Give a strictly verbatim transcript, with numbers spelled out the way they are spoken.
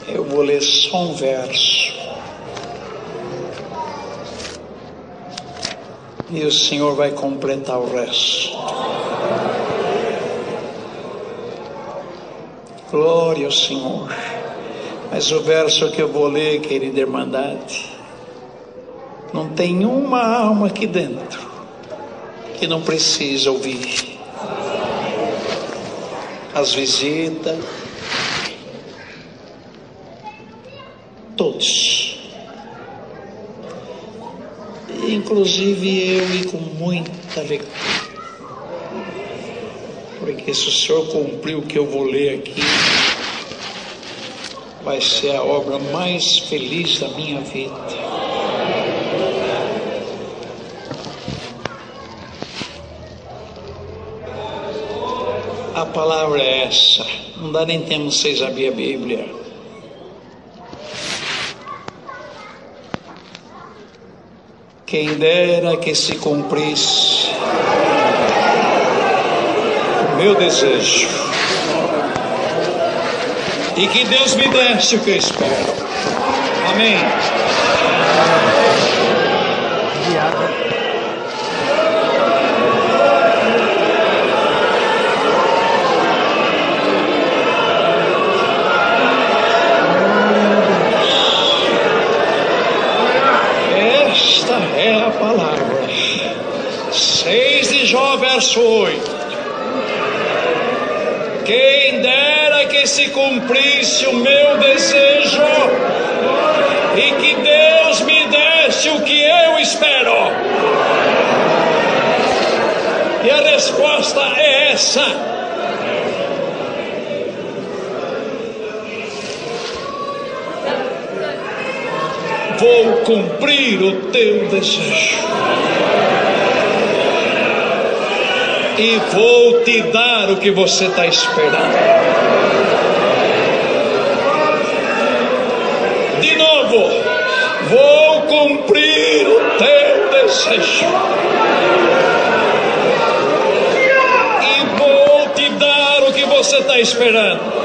Eu vou ler só um verso. E o Senhor vai completar o resto. Glória ao Senhor. Mas o verso que eu vou ler, querida Irmandade, não tem uma alma aqui dentro que não precisa ouvir. As visitas, todos, inclusive eu, e com muita alegria, porque se o Senhor cumprir o que eu vou ler aqui, vai ser a obra mais feliz da minha vida. A palavra é essa. Não dá nem tempo vocês abrir a Bíblia. Quem dera que se cumprisse o meu desejo, e que Deus me desse o que eu espero. Amém. Esta é a palavra. seis de Jó, verso oito. Quem dera que se cumprisse o meu desejo e que Deus me desse o que eu espero. E a resposta é essa. Vou cumprir o teu desejo e vou te dar o que você está esperando. De novo, vou cumprir o teu desejo e vou te dar o que você está esperando.